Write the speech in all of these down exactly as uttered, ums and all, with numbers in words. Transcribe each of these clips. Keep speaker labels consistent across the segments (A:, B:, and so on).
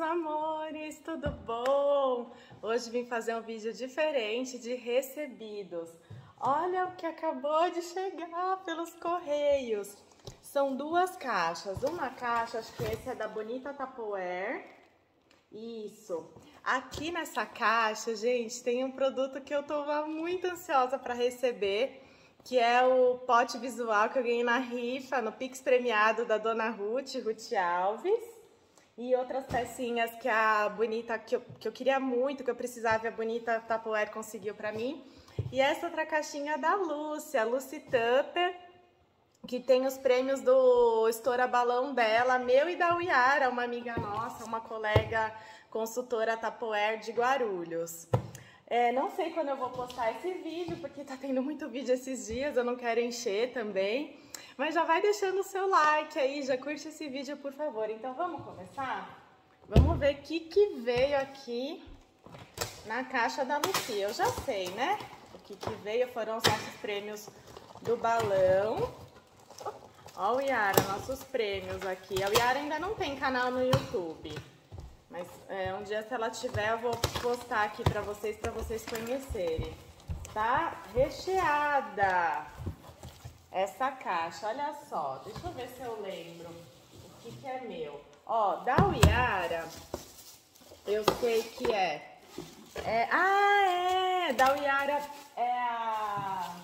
A: amores, tudo bom? Hoje vim fazer um vídeo diferente de recebidos. Olha o que acabou de chegar pelos correios. São duas caixas. Uma caixa, acho que esse é da Bonita Tupperware. Isso. Aqui nessa caixa, gente, tem um produto que eu tô muito ansiosa para receber, que é o pote visual que eu ganhei na rifa, no Pix premiado da Dona Ruth, Ruth Alves. E outras pecinhas que a Bonita, que eu, que eu queria muito, que eu precisava, e a Bonita Tupperware conseguiu pra mim. E essa outra caixinha da Lúcia, a Lucy Tupper, que tem os prêmios do Estoura Balão dela, meu e da Uyara, uma amiga nossa, uma colega consultora Tupperware de Guarulhos. É, não sei quando eu vou postar esse vídeo, porque tá tendo muito vídeo esses dias, eu não quero encher também. Mas já vai deixando o seu like aí, já curte esse vídeo, por favor. Então vamos começar? Vamos ver o que, que veio aqui na caixa da Lucia. Eu já sei, né? O que, que veio foram os nossos prêmios do balão. Ó, o Yara, nossos prêmios aqui. A Yara ainda não tem canal no YouTube. Mas é, um dia, se ela tiver, eu vou postar aqui pra vocês, pra vocês conhecerem. Tá recheada essa caixa, olha só. Deixa eu ver se eu lembro o que que é meu. Ó, da Uyara, eu sei que é... é ah, é! Da Uyara é a...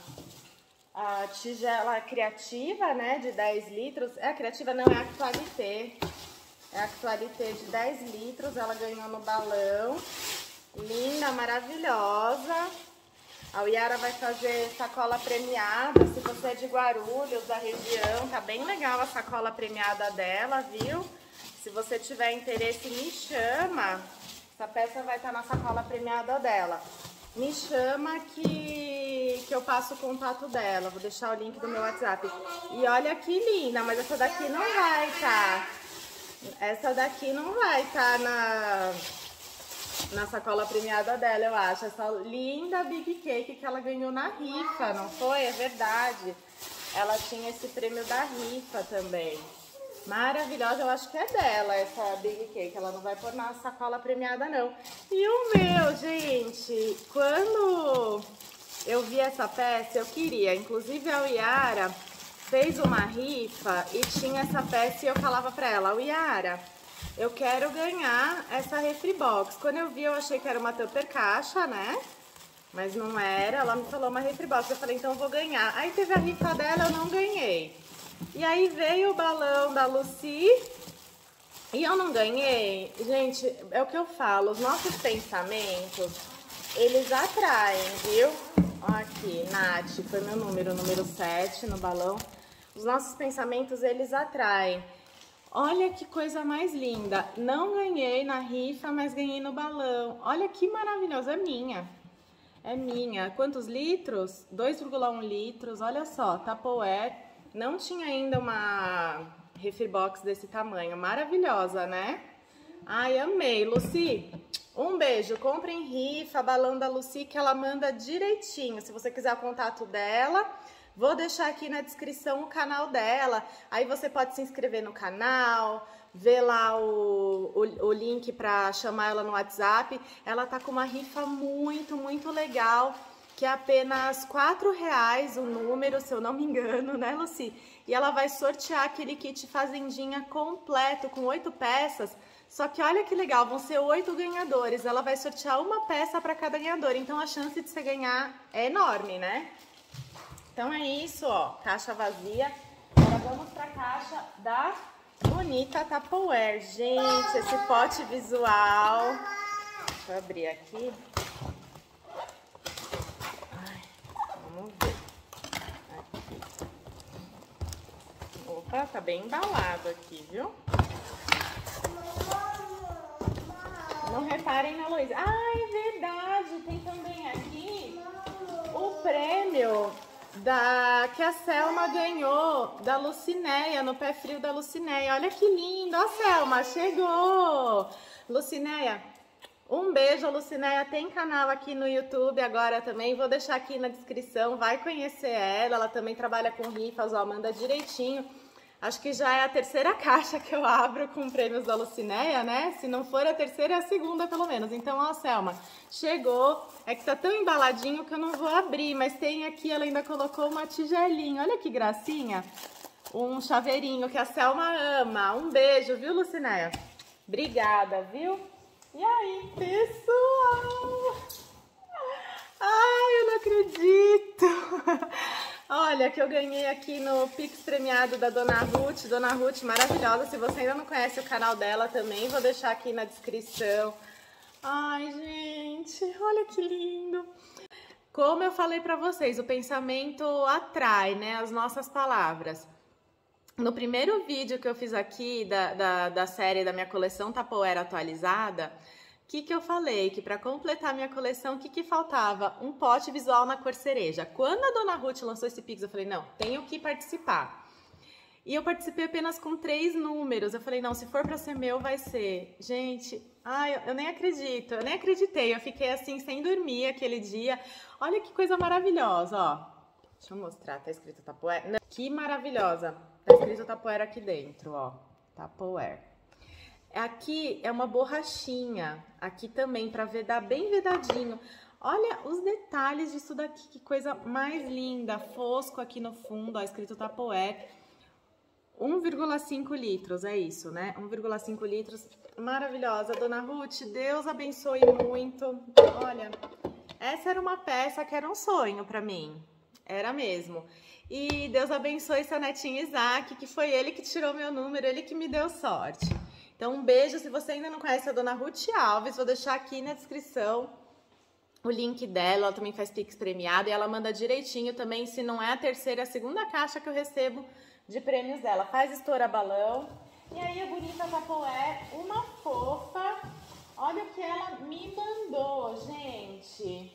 A: a tigela criativa, né, de dez litros. É a criativa, não, é a Actualité. É a Actualité de dez litros, ela ganhou no balão. Linda, maravilhosa. A Uyara vai fazer sacola premiada, se você é de Guarulhos, da região, tá bem legal a sacola premiada dela, viu? Se você tiver interesse, me chama. Essa peça vai estar na sacola premiada dela. Me chama que, que eu passo o contato dela, vou deixar o link do meu WhatsApp. E olha que linda, mas essa daqui não vai tá. Essa daqui não vai tá na... na sacola premiada dela, eu acho. Essa linda Big Cake que ela ganhou na rifa, não foi? É verdade. Ela tinha esse prêmio da rifa também. Maravilhosa, eu acho que é dela essa Big Cake. Ela não vai pôr na sacola premiada, não. E o meu, gente, quando eu vi essa peça, eu queria. Inclusive a Uyara fez uma rifa e tinha essa peça e eu falava pra ela, Uyara, eu quero ganhar essa refri box. Quando eu vi, eu achei que era uma Tupper caixa, né? Mas não era. Ela me falou uma refri box. Eu falei, então eu vou ganhar. Aí teve a rifa dela, eu não ganhei. E aí veio o balão da Lucy e eu não ganhei. Gente, é o que eu falo. Os nossos pensamentos, eles atraem, viu? Ó aqui, Nath, foi meu número, número sete no balão. Os nossos pensamentos, eles atraem. Olha que coisa mais linda. Não ganhei na rifa, mas ganhei no balão. Olha que maravilhosa. É minha. É minha. Quantos litros? dois vírgula um litros. Olha só, Tupperware. Não tinha ainda uma refri box desse tamanho. Maravilhosa, né? Ai, amei. Lucy, um beijo. Compre em rifa, balão da Lucy, que ela manda direitinho. Se você quiser o contato dela... vou deixar aqui na descrição o canal dela, aí você pode se inscrever no canal, ver lá o, o, o link para chamar ela no WhatsApp. Ela tá com uma rifa muito, muito legal, que é apenas quatro reais o número, se eu não me engano, né, Lucy? E ela vai sortear aquele kit fazendinha completo, com oito peças, só que olha que legal, vão ser oito ganhadores, ela vai sortear uma peça para cada ganhador, então a chance de você ganhar é enorme, né? Então é isso, ó, caixa vazia. Agora vamos pra caixa da Bonita Tupperware. Gente, esse pote visual. Deixa eu abrir aqui. Ai, vamos ver. Aqui. Opa, tá bem embalado aqui, viu? Não reparem na luz. Ah, é verdade, tem também aqui o prêmio da que a Selma ganhou, da Lucinéia, no pé frio da Lucinéia. Olha que lindo, ó, Selma, chegou! Lucinéia, um beijo. A Lucinéia tem canal aqui no YouTube agora também, vou deixar aqui na descrição, vai conhecer ela, ela também trabalha com rifas, ó, manda direitinho. Acho que já é a terceira caixa que eu abro com prêmios da Lucinéia, né? Se não for a terceira, é a segunda, pelo menos. Então, ó, Selma, chegou. É que tá tão embaladinho que eu não vou abrir, mas tem aqui, ela ainda colocou uma tigelinha. Olha que gracinha. Um chaveirinho que a Selma ama. Um beijo, viu, Lucinéia? Obrigada, viu? E aí, pessoal? Ai, eu não acredito! Olha, que eu ganhei aqui no Pix premiado da Dona Ruth. Dona Ruth, maravilhosa. Se você ainda não conhece o canal dela também, vou deixar aqui na descrição. Ai, gente, olha que lindo. Como eu falei pra vocês, o pensamento atrai, né, as nossas palavras. No primeiro vídeo que eu fiz aqui da, da, da série da minha coleção Tupperware atualizada, o que, que eu falei? Que para completar minha coleção, o que, que faltava? Um pote visual na cor cereja. Quando a Dona Ruth lançou esse Pix, eu falei, não, tenho que participar. E eu participei apenas com três números. Eu falei, não, se for para ser meu, vai ser. Gente, ai, eu, eu nem acredito, eu nem acreditei. Eu fiquei assim, sem dormir aquele dia. Olha que coisa maravilhosa, ó. Deixa eu mostrar, tá escrito Tupperware. Não, que maravilhosa. Tá escrito Tupperware aqui dentro, ó. Tupperware. Aqui é uma borrachinha, aqui também, para vedar bem vedadinho. Olha os detalhes disso daqui, que coisa mais linda. Fosco aqui no fundo, ó, escrito Tupperware. um vírgula cinco litros, é isso, né? um vírgula cinco litros, maravilhosa. Dona Ruth, Deus abençoe muito. Olha, essa era uma peça que era um sonho para mim, era mesmo. E Deus abençoe seu netinho Isaac, que foi ele que tirou meu número, ele que me deu sorte. Então, um beijo. Se você ainda não conhece a Dona Ruth Alves, vou deixar aqui na descrição o link dela. Ela também faz Pix premiado e ela manda direitinho também, se não é a terceira, é a segunda caixa que eu recebo de prêmios dela. Faz estourar balão. E aí, a bonita Tupperware, uma fofa. Olha o que ela me mandou, gente.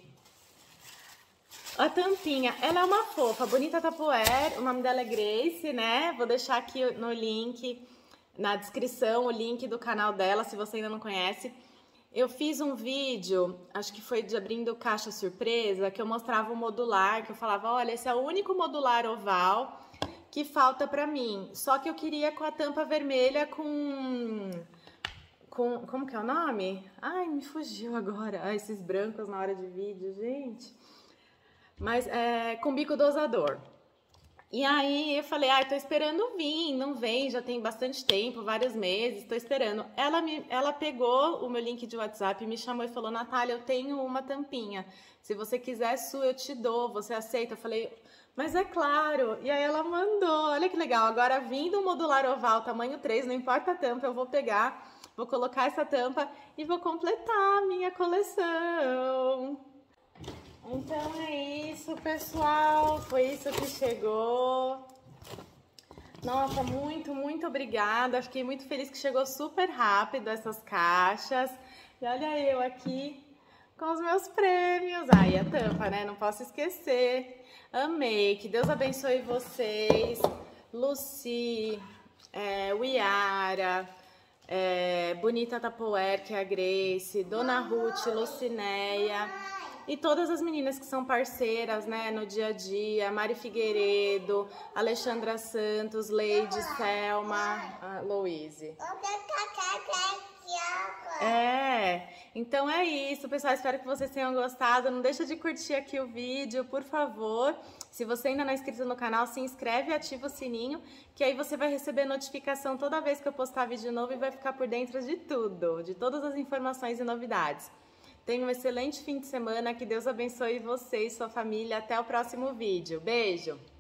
A: A tampinha, ela é uma fofa, bonita Tupperware, o nome dela é Grace, né? Vou deixar aqui no link, na descrição, o link do canal dela, se você ainda não conhece. Eu fiz um vídeo, acho que foi de abrindo caixa surpresa, que eu mostrava o modular, que eu falava, olha, esse é o único modular oval que falta pra mim. Só que eu queria com a tampa vermelha com... com como que é o nome? Ai, me fugiu agora. Ai, esses brancos na hora de vídeo, gente. Mas é com bico dosador. E aí eu falei, ah, tô esperando vir, não vem, já tem bastante tempo, vários meses, tô esperando. Ela, me, ela pegou o meu link de WhatsApp, me chamou e falou, Natália, eu tenho uma tampinha, se você quiser sua eu te dou, você aceita? Eu falei, mas é claro. E aí ela mandou, olha que legal, agora vindo o modular oval, tamanho três, não importa a tampa, eu vou pegar, vou colocar essa tampa e vou completar a minha coleção. Então é isso, pessoal, foi isso que chegou. Nossa, muito, muito obrigada, fiquei muito feliz que chegou super rápido essas caixas. E olha eu aqui com os meus prêmios. Ah, e a tampa, né? Não posso esquecer. Amei, que Deus abençoe vocês. Lucy, é, Wiara, é, Bonita Tupperware, que é a Grace, Dona Ruth, Lucinéia. E todas as meninas que são parceiras, né, no dia a dia, Mari Figueiredo, Alexandra Santos, Leide, Selma, Louise. É, então é isso, pessoal, espero que vocês tenham gostado. Não deixa de curtir aqui o vídeo, por favor. Se você ainda não é inscrito no canal, se inscreve e ativa o sininho, que aí você vai receber notificação toda vez que eu postar vídeo novo e vai ficar por dentro de tudo, de todas as informações e novidades. Tenha um excelente fim de semana, que Deus abençoe você e sua família. Até o próximo vídeo. Beijo!